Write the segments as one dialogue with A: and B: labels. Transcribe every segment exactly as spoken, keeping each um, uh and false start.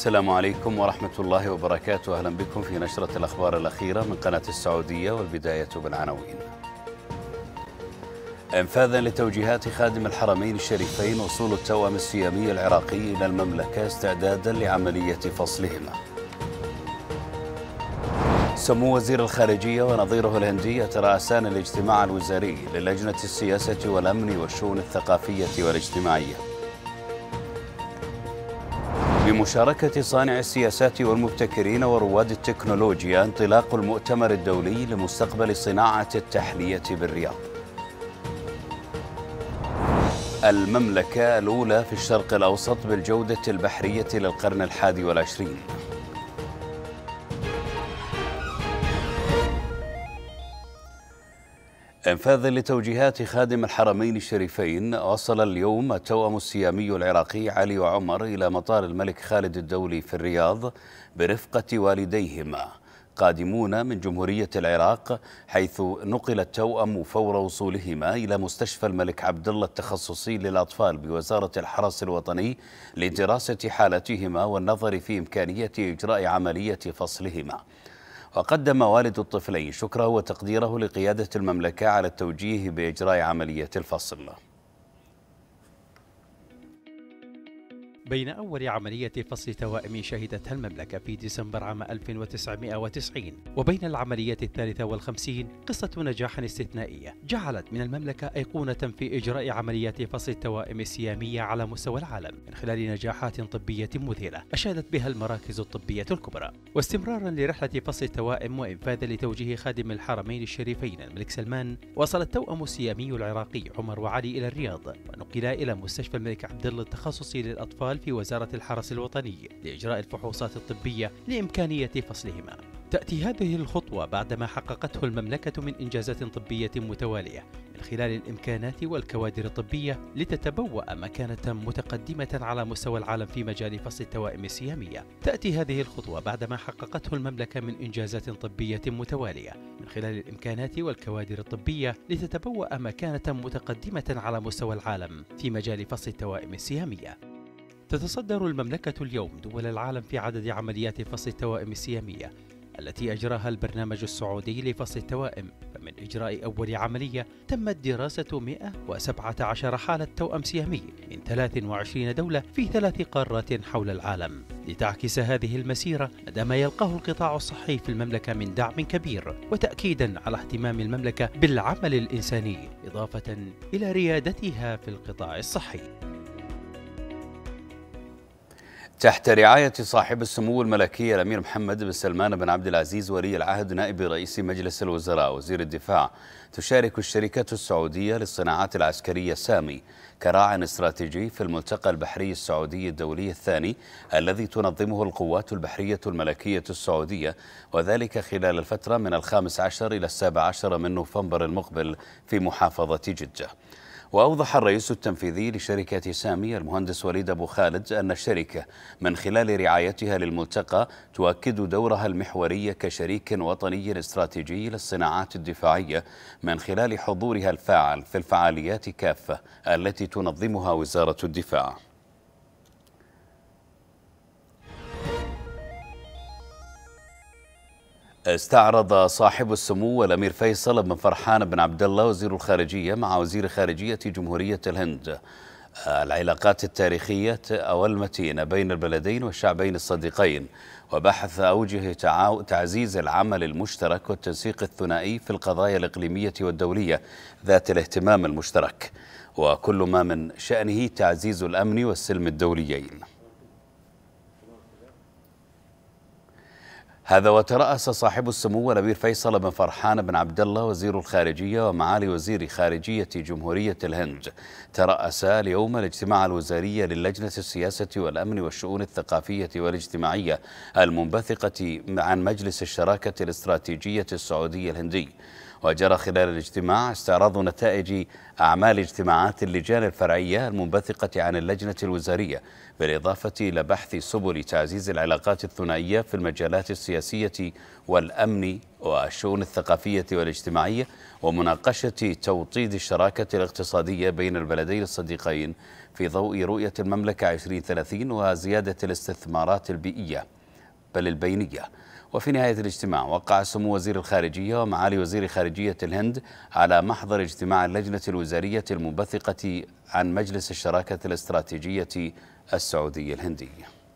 A: السلام عليكم ورحمة الله وبركاته. أهلا بكم في نشرة الأخبار الأخيرة من قناة السعودية، والبداية بالعناوين. انفاذا لتوجيهات خادم الحرمين الشريفين، وصول التوأم السيامي العراقي إلى المملكة استعدادا لعملية فصلهما. سمو وزير الخارجية ونظيره الهندي يترأسان الاجتماع الوزاري للجنة السياسة والأمن والشؤون الثقافية والاجتماعية. بمشاركة صانع السياسات والمبتكرين ورواد التكنولوجيا، انطلاق المؤتمر الدولي لمستقبل صناعة التحلية بالرياض. المملكة الأولى في الشرق الأوسط بالجودة البحرية للقرن الحادي والعشرين. انفاذا لتوجيهات خادم الحرمين الشريفين، وصل اليوم التوأم السيامي العراقي علي وعمر إلى مطار الملك خالد الدولي في الرياض برفقة والديهما قادمون من جمهورية العراق، حيث نقل التوأم فور وصولهما إلى مستشفى الملك عبدالله التخصصي للأطفال بوزارة الحرس الوطني لدراسة حالتهما والنظر في إمكانية إجراء عملية فصلهما. وقدم والد الطفلين شكره وتقديره لقيادة المملكة على التوجيه بإجراء عملية الفصل.
B: بين أول عملية فصل توائم شهدتها المملكة في ديسمبر عام ألف وتسعمائة وتسعين وبين العملية الثالثة والخمسين قصة نجاح استثنائية جعلت من المملكة أيقونة في إجراء عمليات فصل التوائم السيامية على مستوى العالم من خلال نجاحات طبية مذهلة أشادت بها المراكز الطبية الكبرى. واستمرارا لرحلة فصل التوائم وإنفاذا لتوجيه خادم الحرمين الشريفين الملك سلمان، وصل التوأم السيامي العراقي عمر وعلي إلى الرياض، ونقلا إلى مستشفى الملك عبدالله التخصصي للأطفال في وزارة الحرس الوطني لإجراء الفحوصات الطبية لإمكانية فصلهما. تأتي هذه الخطوة بعدما حققته المملكة من إنجازات طبية متوالية من خلال الإمكانات والكوادر الطبية لتتبوأ مكانة متقدمة على مستوى العالم في مجال فصل التوائم السيامية. تأتي هذه الخطوة بعدما حققته المملكة من إنجازات طبية متوالية من خلال الإمكانات والكوادر الطبية لتتبوأ مكانة متقدمة على مستوى العالم في مجال فصل التوائم السيامية. تتصدر المملكة اليوم دول العالم في عدد عمليات فصل التوائم السيامية التي أجراها البرنامج السعودي لفصل التوائم، فمن إجراء أول عملية تمت دراسة مئة وسبعة عشر حالة توأم سيامي من ثلاث وعشرين دولة في ثلاث قارات حول العالم، لتعكس هذه المسيرة مدى ما يلقاه القطاع الصحي في المملكة من دعم كبير، وتأكيدا على اهتمام المملكة بالعمل الإنساني إضافة إلى ريادتها في القطاع الصحي.
A: تحت رعاية صاحب السمو الملكي الأمير محمد بن سلمان بن عبد العزيز ولي العهد نائب رئيس مجلس الوزراء وزير الدفاع، تشارك الشركة السعودية للصناعات العسكرية سامي كراع استراتيجي في الملتقى البحري السعودي الدولي الثاني الذي تنظمه القوات البحرية الملكية السعودية، وذلك خلال الفترة من الخامس عشر إلى السابع عشر من نوفمبر المقبل في محافظة جدة. وأوضح الرئيس التنفيذي لشركة سامي المهندس وليد أبو خالد أن الشركة من خلال رعايتها للملتقى تؤكد دورها المحوري كشريك وطني استراتيجي للصناعات الدفاعية من خلال حضورها الفاعل في الفعاليات كافة التي تنظمها وزارة الدفاع. استعرض صاحب السمو الأمير فيصل بن فرحان بن عبد الله وزير الخارجية مع وزير خارجية جمهورية الهند العلاقات التاريخية والمتينة بين البلدين والشعبين الصديقين، وبحث أوجه تعزيز العمل المشترك والتنسيق الثنائي في القضايا الإقليمية والدولية ذات الاهتمام المشترك، وكل ما من شأنه تعزيز الأمن والسلم الدوليين. هذا وترأس صاحب السمو الأمير فيصل بن فرحان بن عبد الله وزير الخارجية ومعالي وزير خارجية جمهورية الهند ترأس اليوم الاجتماع الوزاري للجنة السياسة والأمن والشؤون الثقافية والاجتماعية المنبثقة عن مجلس الشراكة الاستراتيجية السعودي الهندي. وجرى خلال الاجتماع استعراض نتائج أعمال اجتماعات اللجان الفرعية المنبثقة عن اللجنة الوزارية، بالإضافة إلى بحث سبل تعزيز العلاقات الثنائية في المجالات السياسية والأمن والشؤون الثقافية والاجتماعية ومناقشة توطيد الشراكة الاقتصادية بين البلدين الصديقين في ضوء رؤية المملكة عشرين ثلاثين وزيادة الاستثمارات البيئية بل البينية. وفي نهاية الاجتماع وقع سمو وزير الخارجية ومعالي وزير خارجية الهند على محضر اجتماع اللجنة الوزارية المنبثقة عن مجلس الشراكة الاستراتيجية السعودي الهندي.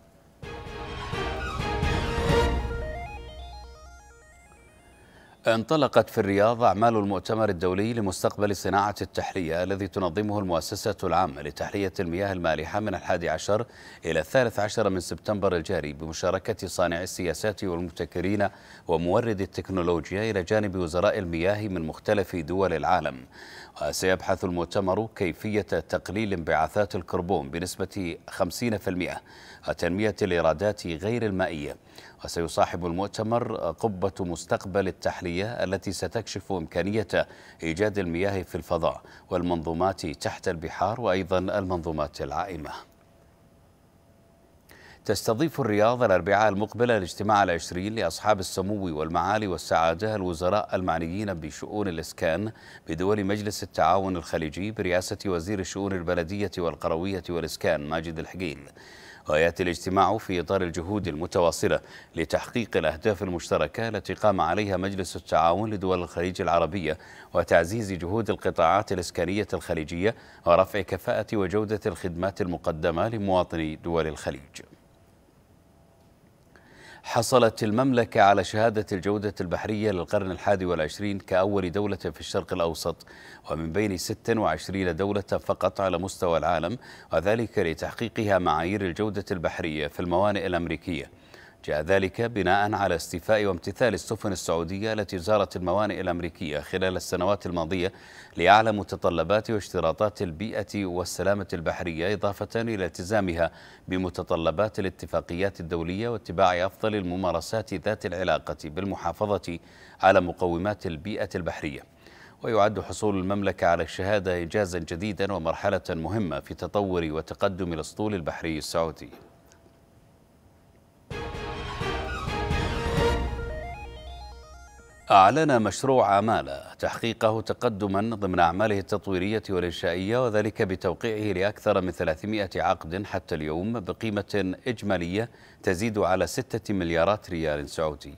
A: انطلقت في الرياض أعمال المؤتمر الدولي لمستقبل صناعة التحلية الذي تنظمه المؤسسة العامة لتحلية المياه المالحة من الحادي عشر إلى الثالث عشر من سبتمبر الجاري بمشاركة صانعي السياسات والمبتكرين وموردي التكنولوجيا إلى جانب وزراء المياه من مختلف دول العالم. وسيبحث المؤتمر كيفية تقليل انبعاثات الكربون بنسبة خمسين بالمئة وتنمية الإيرادات غير المائية. وسيصاحب المؤتمر قبة مستقبل التحلية التي ستكشف إمكانية إيجاد المياه في الفضاء والمنظومات تحت البحار وأيضا المنظومات العائمة. تستضيف الرياض الأربعاء المقبل الاجتماع العشرين لأصحاب السمو والمعالي والسعادة الوزراء المعنيين بشؤون الإسكان بدول مجلس التعاون الخليجي برئاسة وزير الشؤون البلدية والقروية والإسكان ماجد الحقيل. ويأتي الاجتماع في إطار الجهود المتواصلة لتحقيق الأهداف المشتركة التي قام عليها مجلس التعاون لدول الخليج العربية وتعزيز جهود القطاعات الإسكانية الخليجية ورفع كفاءة وجودة الخدمات المقدمة لمواطني دول الخليج. حصلت المملكة على شهادة الجودة البحرية للقرن الحادي والعشرين كأول دولة في الشرق الأوسط ومن بين ست وعشرين دولة فقط على مستوى العالم، وذلك لتحقيقها معايير الجودة البحرية في الموانئ الأمريكية. جاء ذلك بناء على استيفاء وامتثال السفن السعودية التي زارت الموانئ الأمريكية خلال السنوات الماضية لأعلى متطلبات واشتراطات البيئة والسلامة البحرية، إضافة إلى التزامها بمتطلبات الاتفاقيات الدولية واتباع أفضل الممارسات ذات العلاقة بالمحافظة على مقومات البيئة البحرية. ويعد حصول المملكة على الشهادة إنجازا جديدا ومرحلة مهمة في تطور وتقدم الأسطول البحري السعودي. أعلن مشروع آمال تحقيقه تقدما ضمن أعماله التطويرية والإنشائية، وذلك بتوقيعه لأكثر من ثلاثمائة عقد حتى اليوم بقيمة إجمالية تزيد على ستة مليارات ريال سعودي.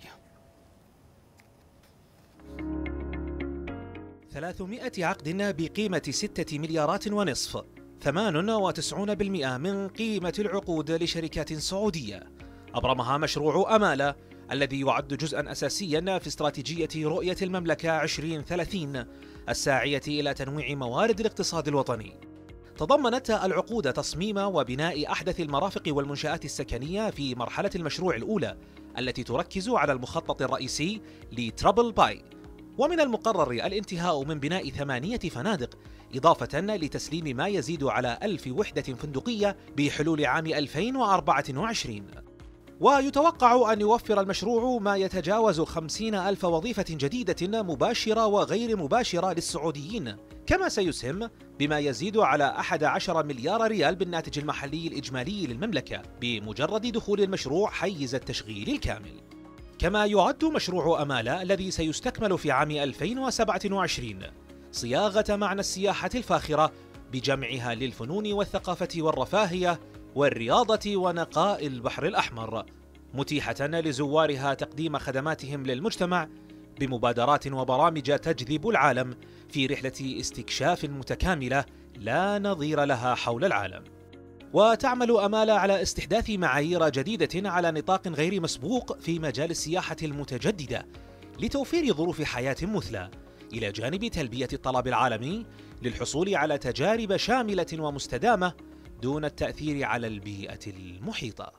C: ثلاثمائة عقد بقيمة ستة مليارات ونصف، ثمانية وتسعين بالمئة من قيمة العقود لشركات سعودية أبرمها مشروع آمال الذي يعد جزءا أساسيا في استراتيجية رؤية المملكة عشرين ثلاثين الساعية إلى تنويع موارد الاقتصاد الوطني. تضمنت العقود تصميم وبناء أحدث المرافق والمنشآت السكنية في مرحلة المشروع الأولى التي تركز على المخطط الرئيسي لترابل باي، ومن المقرر الانتهاء من بناء ثمانية فنادق إضافة لتسليم ما يزيد على ألف وحدة فندقية بحلول عام ألفين وأربعة وعشرين. ويتوقع أن يوفر المشروع ما يتجاوز خمسين ألف وظيفة جديدة مباشرة وغير مباشرة للسعوديين، كما سيسهم بما يزيد على أحد عشر مليار ريال بالناتج المحلي الإجمالي للمملكة بمجرد دخول المشروع حيز التشغيل الكامل. كما يعد مشروع آمال الذي سيستكمل في عام ألفين وسبعة وعشرين صياغة معنى السياحة الفاخرة بجمعها للفنون والثقافة والرفاهية والرياضة ونقاء البحر الأحمر، متيحة لزوارها تقديم خدماتهم للمجتمع بمبادرات وبرامج تجذب العالم في رحلة استكشاف متكاملة لا نظير لها حول العالم. وتعمل آمال على استحداث معايير جديدة على نطاق غير مسبوق في مجال السياحة المتجددة لتوفير ظروف حياة مثلى، إلى جانب تلبية الطلب العالمي للحصول على تجارب شاملة ومستدامة دون التأثير على البيئة المحيطة.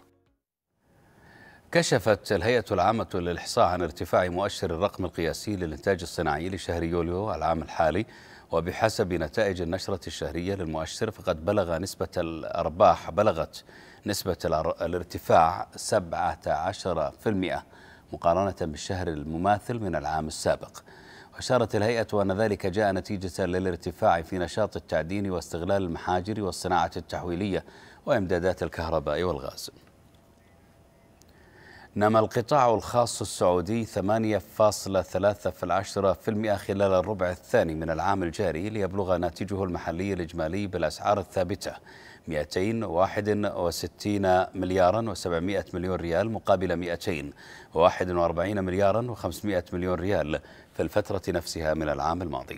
A: كشفت الهيئة العامة للإحصاء عن ارتفاع مؤشر الرقم القياسي للإنتاج الصناعي لشهر يوليو العام الحالي، وبحسب نتائج النشرة الشهرية للمؤشر فقد بلغ نسبة الأرباح بلغت نسبة الارتفاع سبعة عشر بالمئة مقارنة بالشهر المماثل من العام السابق. وأشارت الهيئة أن ذلك جاء نتيجة للارتفاع في نشاط التعدين واستغلال المحاجر والصناعة التحويلية وإمدادات الكهرباء والغاز. نما القطاع الخاص السعودي ثمانية فاصلة ثلاثة بالمئة خلال الربع الثاني من العام الجاري، ليبلغ ناتجه المحلي الإجمالي بالأسعار الثابتة مئتين وواحد وستين مليارا وسبعمئة مليون ريال مقابل مئتين وواحد وأربعين مليارا وخمسمئة مليون ريال في الفترة نفسها من العام الماضي.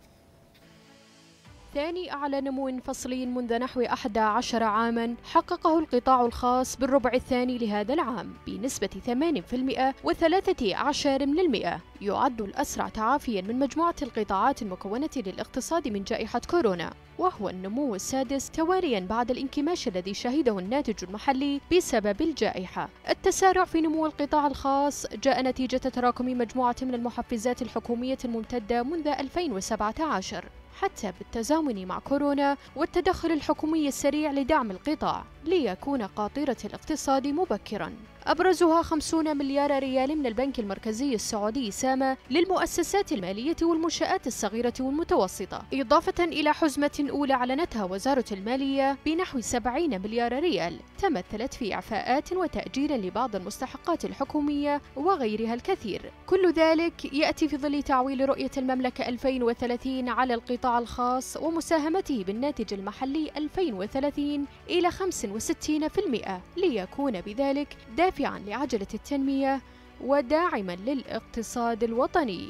D: ثاني أعلى نمو فصلي منذ نحو أحد عشر عاماً حققه القطاع الخاص بالربع الثاني لهذا العام بنسبة ثمانين بالمئة وثلاثة عشر بالمئة، يعد الأسرع تعافياً من مجموعة القطاعات المكونة للاقتصاد من جائحة كورونا، وهو النمو السادس توالياً بعد الانكماش الذي شهده الناتج المحلي بسبب الجائحة. التسارع في نمو القطاع الخاص جاء نتيجة تراكم مجموعة من المحفزات الحكومية الممتدة منذ ألفين وسبعة عشر حتى بالتزامن مع كورونا والتدخل الحكومي السريع لدعم القطاع ليكون قاطرة الاقتصاد مبكراً. أبرزها خمسين مليار ريال من البنك المركزي السعودي سامة للمؤسسات المالية والمنشآت الصغيرة والمتوسطة، إضافة إلى حزمة أولى أعلنتها وزارة المالية بنحو سبعين مليار ريال تمثلت في إعفاءات وتأجير لبعض المستحقات الحكومية وغيرها الكثير. كل ذلك يأتي في ظل تعويل رؤية المملكة ألفين وثلاثين على القطاع الخاص ومساهمته بالناتج المحلي ألفين وثلاثين إلى خمسة وستين بالمئة، ليكون بذلك دافعاً لعجلة التنمية وداعماً للاقتصاد الوطني.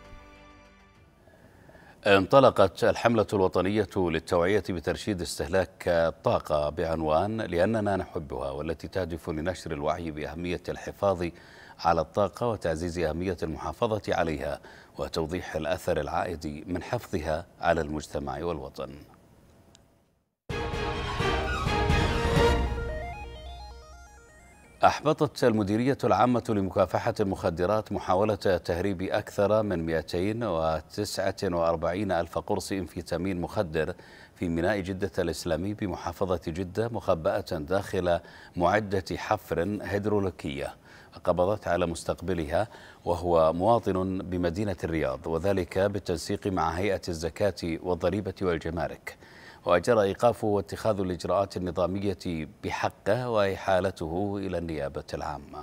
A: انطلقت الحملة الوطنية للتوعية بترشيد استهلاك الطاقة بعنوان لأننا نحبها، والتي تهدف لنشر الوعي بأهمية الحفاظ على الطاقة وتعزيز أهمية المحافظة عليها وتوضيح الأثر العائد من حفظها على المجتمع والوطن. أحبطت المديرية العامة لمكافحة المخدرات محاولة تهريب أكثر من مئتين وتسعة وأربعين ألف قرص أمفيتامين مخدر في ميناء جدة الإسلامي بمحافظة جدة مخبأة داخل معدة حفر هيدروليكية قبضت على مستقبلها وهو مواطن بمدينة الرياض، وذلك بالتنسيق مع هيئة الزكاة والضريبة والجمارك، وأجرى إيقافه واتخاذ الإجراءات النظامية بحقه وإحالته إلى النيابة العامة.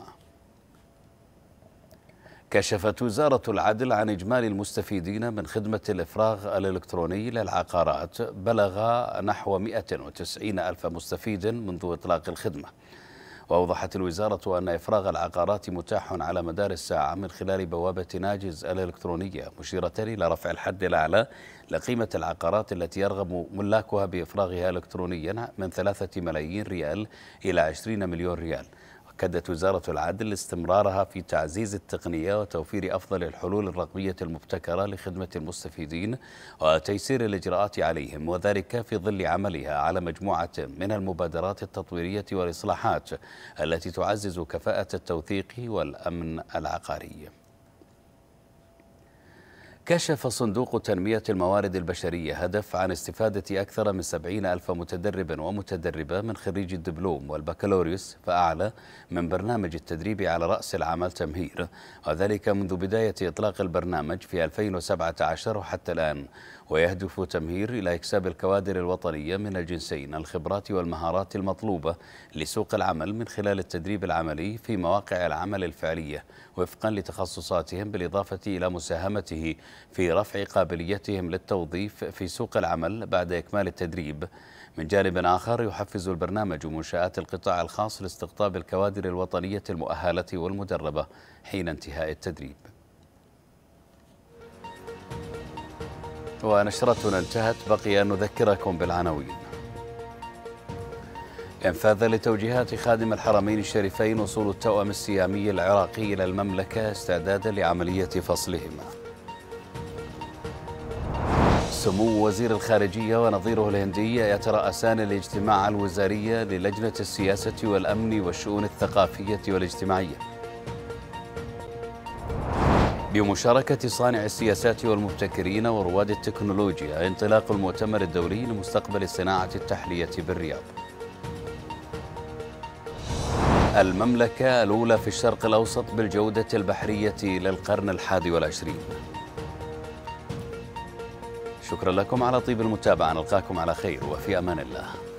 A: كشفت وزارة العدل عن إجمالي المستفيدين من خدمة الإفراغ الإلكتروني للعقارات بلغ نحو مئة وتسعين ألف مستفيد منذ إطلاق الخدمة. وأوضحت الوزارة أن إفراغ العقارات متاح على مدار الساعة من خلال بوابة ناجز الإلكترونية، مشيرة إلى رفع الحد الأعلى لقيمة العقارات التي يرغب ملاكها بإفراغها إلكترونيا من ثلاثة ملايين ريال إلى عشرين مليون ريال. أكدت وزارة العدل استمرارها في تعزيز التقنية وتوفير أفضل الحلول الرقمية المبتكرة لخدمة المستفيدين وتيسير الإجراءات عليهم، وذلك في ظل عملها على مجموعة من المبادرات التطويرية والإصلاحات التي تعزز كفاءة التوثيق والأمن العقاري. كشف صندوق تنمية الموارد البشرية هدف عن استفادة أكثر من سبعين ألف متدرب ومتدربة من خريج الدبلوم والبكالوريوس فأعلى من برنامج التدريب على رأس العمل تمهير، وذلك منذ بداية إطلاق البرنامج في ألفين وسبعة عشر وحتى الآن، ويهدف تمهير إلى إكساب الكوادر الوطنية من الجنسين الخبرات والمهارات المطلوبة لسوق العمل من خلال التدريب العملي في مواقع العمل الفعلية وفقا لتخصصاتهم، بالإضافة إلى مساهمته في رفع قابليتهم للتوظيف في سوق العمل بعد إكمال التدريب. من جانب آخر يحفز البرنامج منشآت القطاع الخاص لاستقطاب الكوادر الوطنية المؤهلة والمدربة حين انتهاء التدريب. ونشرتنا انتهت، بقي أن نذكركم بالعناوين. انفاذا لتوجيهات خادم الحرمين الشريفين وصول التوأم السيامي العراقي إلى المملكة استعدادا لعملية فصلهما. سمو وزير الخارجية ونظيره الهندي يترأسان الاجتماع الوزاري للجنة السياسة والأمن والشؤون الثقافية والاجتماعية بمشاركة صانع السياسات والمبتكرين ورواد التكنولوجيا، انطلاق المؤتمر الدولي لمستقبل صناعة التحلية بالرياض. المملكة الأولى في الشرق الأوسط بالجودة البحرية للقرن الحادي والعشرين. شكرا لكم على طيب المتابعة، نلقاكم على خير وفي أمان الله.